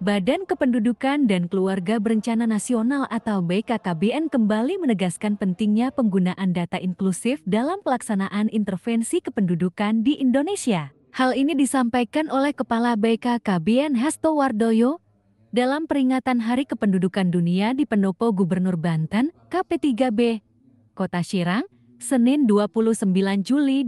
Badan Kependudukan dan Keluarga Berencana Nasional atau BKKBN kembali menegaskan pentingnya penggunaan data inklusif dalam pelaksanaan intervensi kependudukan di Indonesia. Hal ini disampaikan oleh Kepala BKKBN Hasto Wardoyo dalam peringatan Hari Kependudukan Dunia di Pendopo Gubernur Banten, KP3B, Kota Serang, Senin 29 Juli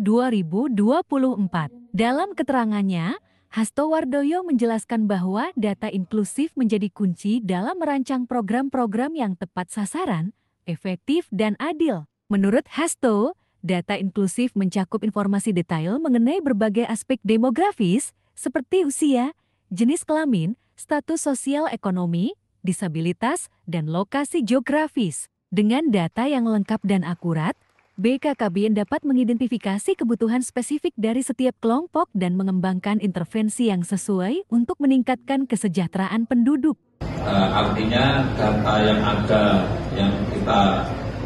2024. Dalam keterangannya, Hasto Wardoyo menjelaskan bahwa data inklusif menjadi kunci dalam merancang program-program yang tepat sasaran, efektif, dan adil. Menurut Hasto, data inklusif mencakup informasi detail mengenai berbagai aspek demografis seperti usia, jenis kelamin, status sosial ekonomi, disabilitas, dan lokasi geografis. Dengan data yang lengkap dan akurat, BKKBN dapat mengidentifikasi kebutuhan spesifik dari setiap kelompok dan mengembangkan intervensi yang sesuai untuk meningkatkan kesejahteraan penduduk. Artinya data yang ada yang kita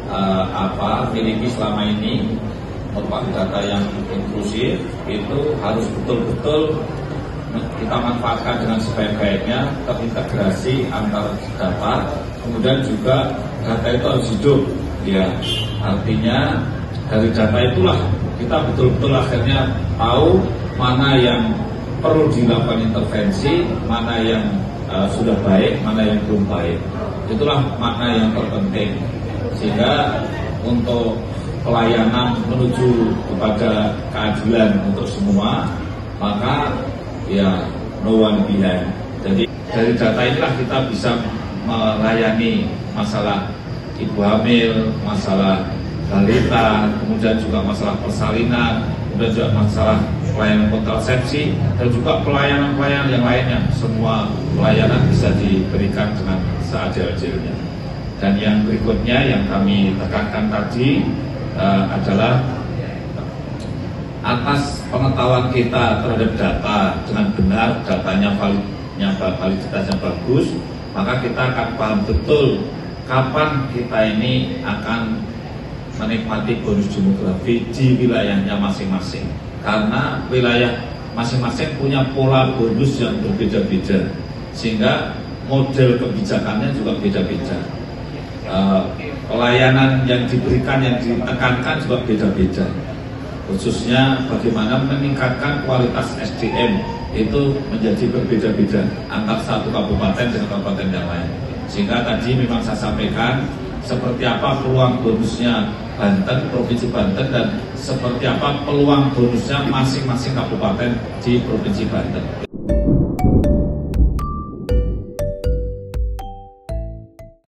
miliki selama ini merupakan data yang inklusif, itu harus betul-betul kita manfaatkan dengan sebaik-baiknya, terintegrasi antar data, kemudian juga data itu harus hidup. Ya, artinya dari data itulah kita betul-betul akhirnya tahu mana yang perlu dilakukan intervensi, mana yang sudah baik, mana yang belum baik. Itulah makna yang terpenting. Sehingga untuk pelayanan menuju kepada keadilan untuk semua, maka ya no one behind. Jadi dari data inilah kita bisa melayani masalah ibu hamil, masalah balita, kemudian juga masalah persalinan, kemudian juga masalah pelayanan kontrasepsi, dan juga pelayanan-pelayanan yang lainnya. Semua pelayanan bisa diberikan dengan seadil-adilnya. Dan yang berikutnya yang kami tekankan tadi adalah atas pengetahuan kita terhadap data dengan benar, datanya validitasnya bagus, maka kita akan paham betul kapan kita ini akan menikmati bonus demografi di wilayahnya masing-masing. Karena wilayah masing-masing punya pola bonus yang berbeda-beda, sehingga model kebijakannya juga beda-beda. Pelayanan yang diberikan, yang ditekankan juga beda-beda. Khususnya bagaimana meningkatkan kualitas SDM itu menjadi berbeda-beda antar satu kabupaten dengan kabupaten yang lain. Sehingga tadi memang saya sampaikan seperti apa peluang bonusnya Banten, Provinsi Banten, dan seperti apa peluang bonusnya masing-masing kabupaten di Provinsi Banten.